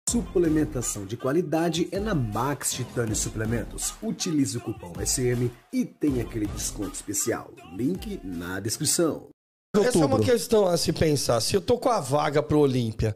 Suplementação de qualidade é na Max Titânio Suplementos. Utilize o cupom SM e tem aquele desconto especial. Link na descrição. Essa é uma questão a se pensar. Se eu tô com a vaga pro Olímpia,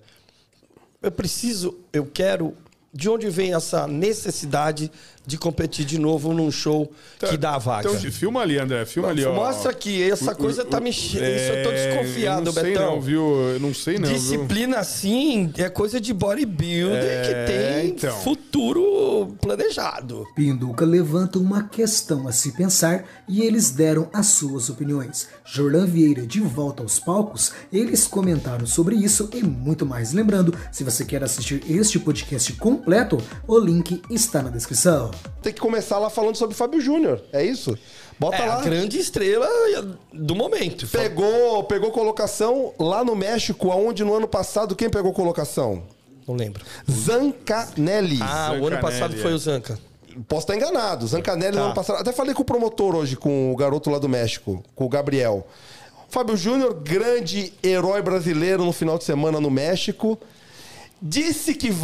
eu quero... De onde vem essa necessidade de competir de novo num show que dá a vaga? Então, filma ali, André. Filma ali, ó. Mostra aqui. Essa coisa tá mexendo. Isso eu tô desconfiado, eu não sei Betão. Não, viu? Eu não sei não, Disciplina assim é coisa de bodybuilder que tem futuro planejado. Pinduca levanta uma questão a se pensar e eles deram as suas opiniões. Jorlan Vieira de volta aos palcos, eles comentaram sobre isso e muito mais. Lembrando, se você quer assistir este podcast completo, o link está na descrição. Tem que começar lá falando sobre Fábio Júnior, é isso? Bota lá. A grande estrela do momento. Pegou colocação lá no México, aonde no ano passado quem pegou colocação? Não lembro. Zancanelli. O ano passado foi o Zanca. Posso estar enganado. Zancanelli no ano passado. Até falei com o promotor hoje, com o garoto lá do México, com o Gabriel. Fábio Júnior, grande herói brasileiro no final de semana no México. Disse que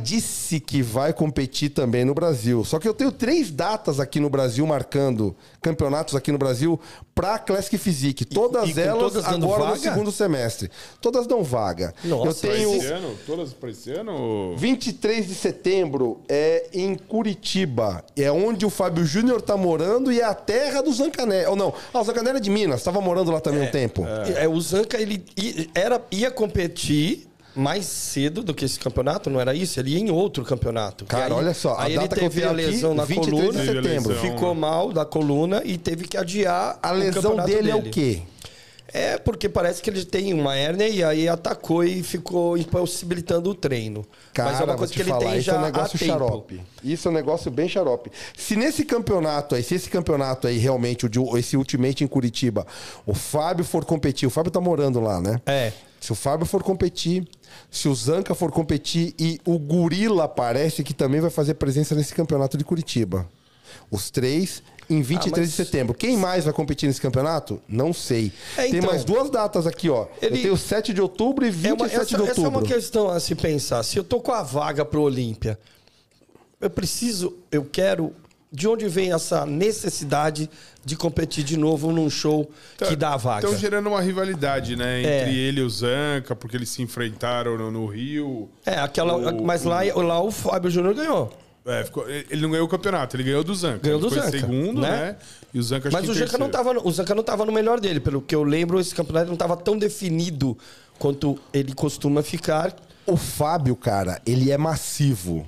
vai competir também no Brasil. Só que eu tenho 3 datas aqui no Brasil, marcando campeonatos aqui no Brasil pra Classic Physique. Todas elas todas agora no segundo semestre. Todas dão vaga. Nossa, eu tenho... Esse ano? Todas para esse ano? 23 de setembro é em Curitiba. É onde o Fábio Júnior tá morando e é a terra do Zancanelli. Ou não, o Zancanelli é de Minas. Estava morando lá também um tempo. O Zanca, ele ia competir mais cedo do que esse campeonato, não era isso? Ele ia em outro campeonato. Cara, olha só. Aí ele teve a lesão na coluna, de setembro. Ficou mal da coluna e teve que adiar a lesão dele é o quê? É porque parece que ele tem uma hérnia e aí atacou e ficou impossibilitando o treino. Cara, mas é uma coisa que ele tem já é um negócio xarope. Isso é um negócio bem xarope. Se esse campeonato aí realmente, esse Ultimate em Curitiba, o Fábio for competir, o Fábio tá morando lá, né? Se o Fábio for competir, se o Zanca for competir e o Gorila parece que também vai fazer presença nesse campeonato de Curitiba. Os 3 em 23 de setembro. Quem mais vai competir nesse campeonato? Não sei. Tem mais 2 datas aqui, ó. Eu tenho 7 de outubro e 27 de outubro. Essa é uma questão a se pensar. Se eu tô com a vaga pro Olímpia, eu quero... De onde vem essa necessidade de competir de novo num show que dá a vaga? Estão gerando uma rivalidade, né? Entre ele e o Zanca, porque eles se enfrentaram no Rio. Mas lá o Fábio Júnior ganhou. Ele não ganhou o campeonato, ele ganhou do Zanca. Ganhou do Zanca. Foi segundo, né? E o Zanca Mas o Zanca não tava no melhor dele. Pelo que eu lembro, esse campeonato não estava tão definido quanto ele costuma ficar. O Fábio, cara, ele é massivo.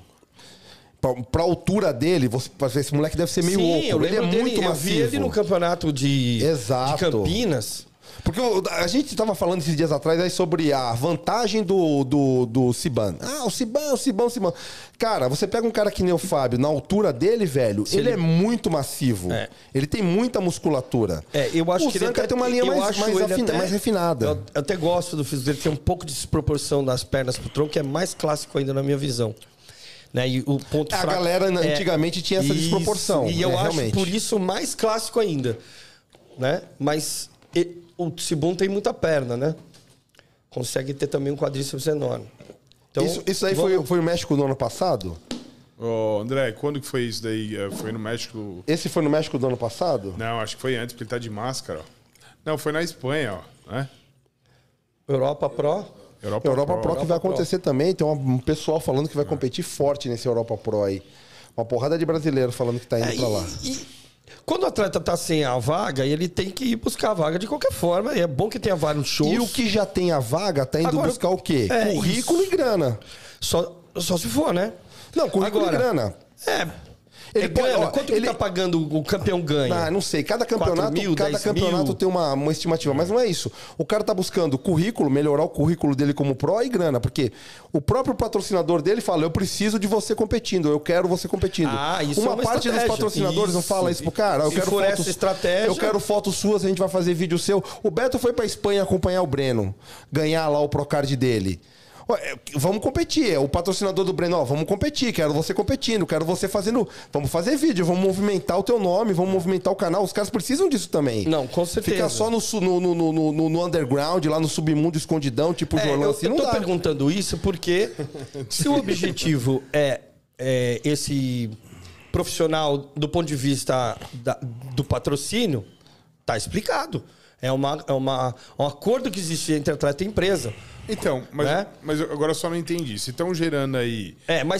Pra altura dele, esse moleque deve ser meio oco. Ele é muito massivo. Eu vi ele no campeonato de Campinas. Porque a gente estava falando esses dias atrás aí sobre a vantagem do Ciban. O Ciban. Cara, você pega um cara que nem o Fábio, na altura dele, velho, ele é muito massivo. Ele tem muita musculatura. Eu acho que ele tem uma linha mais refinada. Eu até gosto do físico dele, tem um pouco de desproporção das pernas pro tronco, que é mais clássico ainda na minha visão. Né? E o ponto fraco, galera antigamente tinha essa desproporção. E eu acho por isso mais clássico ainda. Né? Mas o Tsibum tem muita perna, né? Consegue ter também um quadríceps enorme. Então, isso aí foi o México no ano passado? André, quando que foi isso daí? Foi no México? Esse foi no México do ano passado? Não, acho que foi antes, porque ele tá de máscara. Não, foi na Espanha, né? Europa Pro? Europa Pro que vai acontecer também. Tem um pessoal falando que vai competir forte nesse Europa Pro aí. Uma porrada de brasileiro falando que tá indo pra lá. Quando o atleta tá sem a vaga, ele tem que ir buscar a vaga de qualquer forma. E é bom que tenha vários shows. E o que já tem a vaga tá indo buscar o quê? Currículo e grana. Só se for, né? Não, currículo e grana. Ele grana. Quanto ele tá pagando o campeão ganha? Não sei. Cada campeonato tem uma estimativa, mas não é isso. O cara tá buscando currículo, melhorar o currículo dele como pro e grana, porque o próprio patrocinador dele fala: eu preciso de você competindo, eu quero você competindo. Isso uma parte dos patrocinadores não fala isso pro cara. Eu quero fotos suas, a gente vai fazer vídeo seu. O Beto foi pra Espanha acompanhar o Breno, ganhar lá o Procard dele. Vamos competir. O patrocinador do Breno, vamos competir. Quero você competindo, quero você fazendo... Vamos fazer vídeo, vamos movimentar o teu nome, vamos movimentar o canal. Os caras precisam disso também. Não, com certeza. Ficar só no underground, lá no submundo escondidão, tipo o Jorlan, assim, não dá. Eu tô perguntando isso porque se o objetivo é esse profissional do ponto de vista do patrocínio, tá explicado. É um acordo que existe entre atleta e empresa. Então, mas agora eu só não entendi. Se estão gerando aí...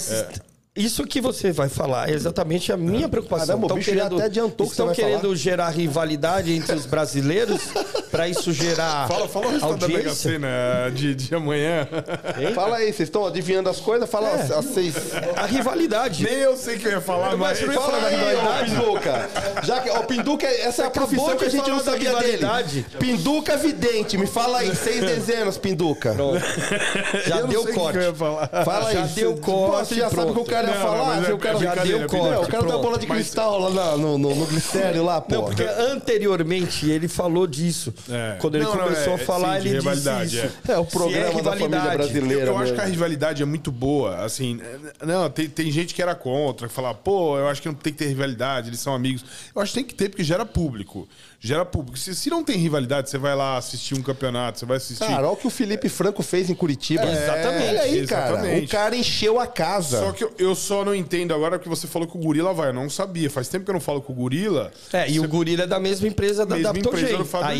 Isso que você vai falar é exatamente a minha preocupação. Caramba, o bicho já até adiantou que você vai falar. Estão querendo gerar rivalidade entre os brasileiros para isso gerar Fala o resultado da Mega Sena de amanhã. Hein? Fala aí, vocês estão adivinhando as coisas? Fala as 6. A rivalidade. Nem eu sei que eu ia falar, mas... Fala da rivalidade. Pinduca. Já que, Pinduca, essa é a profissão que a gente não sabia dele. Pinduca vidente. Me fala aí, 6 dezenas, Pinduca. Pronto. Já deu corte. Fala aí. Já deu corte. Você já sabe que o cara ia falar? O cara já deu corte. O cara da bola de cristal lá no glicério lá, pô. Não, porque anteriormente ele falou disso. Quando ele começou a falar, ele disse isso. É o programa da família brasileira. Eu acho que a rivalidade é muito boa. Assim, não, tem gente que era contra, que falava, pô, eu acho que não tem que ter rivalidade, eles são amigos. Eu acho que tem que ter, porque gera público. Gera público. Se não tem rivalidade, você vai lá assistir um campeonato, você vai assistir... Cara, olha o que o Felipe Franco fez em Curitiba. Exatamente. Olha aí, cara. O cara encheu a casa. Só que eu só não entendo agora porque você falou que o Gorila vai. Eu não sabia. Faz tempo que eu não falo com o Gorila. E o Gorila é da mesma empresa da Daptogen.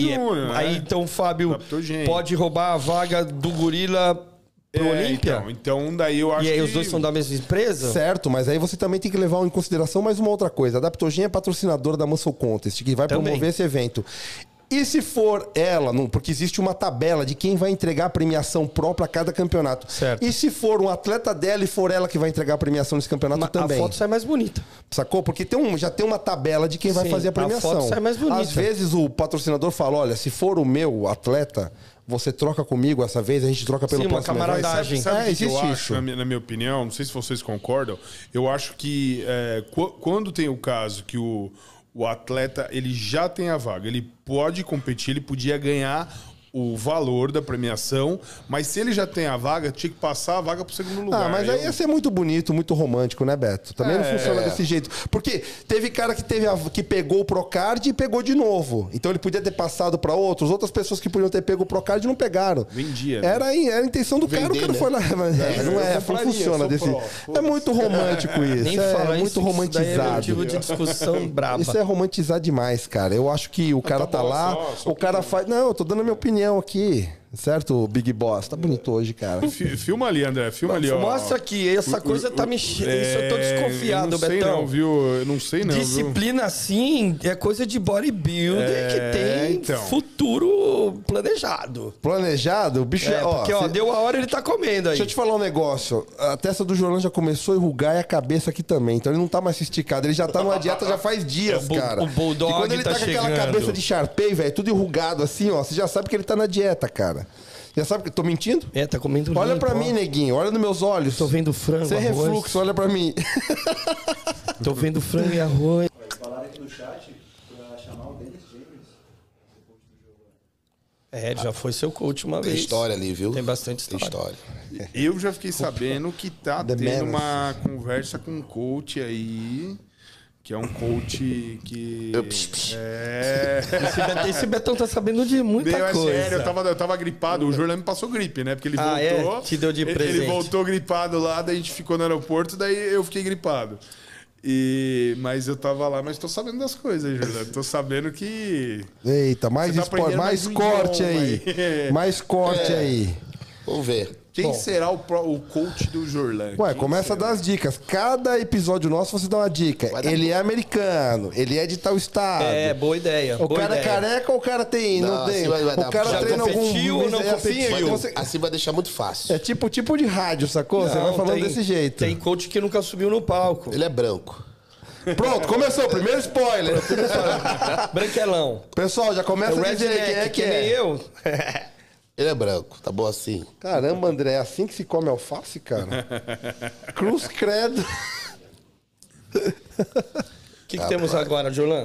Aí então o Fábio pode roubar a vaga do Gorila pro Olímpia? Então daí eu acho que... E aí os dois são da mesma empresa? Certo, mas aí você também tem que levar em consideração mais uma outra coisa. A Daptogen é patrocinadora da Muscle Contest, que vai promover esse evento. E se for ela, porque existe uma tabela de quem vai entregar a premiação própria a cada campeonato. Certo. E se for um atleta dela e for ela que vai entregar a premiação nesse campeonato também. A foto sai mais bonita. Sacou? Porque já tem uma tabela de quem vai fazer a premiação. A foto sai mais bonita. Às vezes o patrocinador fala, olha, se for o meu atleta, você troca comigo essa vez, a gente troca pelo próximo. Uma camaradagem. Sabe o que eu acho, na minha opinião, não sei se vocês concordam, eu acho que quando tem o caso que o atleta ele já tem a vaga, ele pode competir, ele podia ganhar o valor da premiação, mas se ele já tem a vaga, tinha que passar a vaga pro segundo lugar. Mas aí ia ser muito bonito, muito romântico, né, Beto? Também não funciona desse jeito. Porque teve cara que pegou o Procard e pegou de novo. Então ele podia ter passado para outras pessoas que podiam ter pego o Procard e não pegaram. Vendia. Né? Era a intenção do cara, o cara foi lá. Mas não funciona desse. É muito romântico isso. Nem fala muito romantizado. É motivo de discussão braba. Isso é romantizar demais, cara. Eu acho que o cara tá lá, o cara faz. Não, eu tô dando a minha opinião aqui, certo, Big Boss? Tá bonito hoje, cara. Filma ali, André, filma ali, ó. Mostra aqui, essa coisa tá mexendo. Isso eu tô desconfiado, Betão. Não, viu? Eu não sei, não. Disciplina assim é coisa de bodybuilder que tem futuro planejado. Planejado? O bicho porque, deu a hora, ele tá comendo aí. Deixa eu te falar um negócio. A testa do Jorlan já começou a enrugar e a cabeça aqui também. Então ele não tá mais esticado. Ele já tá numa dieta já faz dias, cara. O Bulldog e quando ele tá com aquela cabeça de Sharpei, velho, tudo enrugado assim, ó, você já sabe que ele tá na dieta, cara. Já sabe que tô mentindo? Tá comendo limpo. Olha pra mim, neguinho. Olha nos meus olhos. Tô vendo frango, sem arroz. refluxo, olha pra mim. Tô vendo frango e arroz. Falaram aqui no chat pra chamar o Dennis James. Já foi seu coach uma vez. Tem história ali, viu? Tem bastante história. Eu já fiquei sabendo que tá tendo uma conversa com um coach aí... Que é um coach que... Esse Betão tá sabendo de muita coisa. Sério, eu tava gripado. O Jorlan me passou gripe, né? Porque ele voltou... Te deu de presente. Ele voltou gripado lá, daí a gente ficou no aeroporto, daí eu fiquei gripado. Mas eu tava lá, mas tô sabendo das coisas, Jorlan. Tô sabendo que... Eita, mais corte aí. Mais corte aí. Vamos ver. Quem será o coach do Jorlan? Começa a dar as dicas. Cada episódio nosso você dá uma dica. Ele é americano, ele é de tal estado. Boa ideia. O cara é careca ou o cara tem? Não tem. O cara treina algum... ou não competiu? Assim vai deixar muito fácil. É tipo de rádio, sacou? Você vai falando desse jeito. Tem coach que nunca subiu no palco. Ele é branco. Pronto, começou. Primeiro spoiler. Branquelão. Pessoal, já começa a dizer quem é que nem eu. Ele é branco, tá bom assim. Caramba, André, é assim que se come alface, cara? Cruz credo. O que temos agora, Jorlan?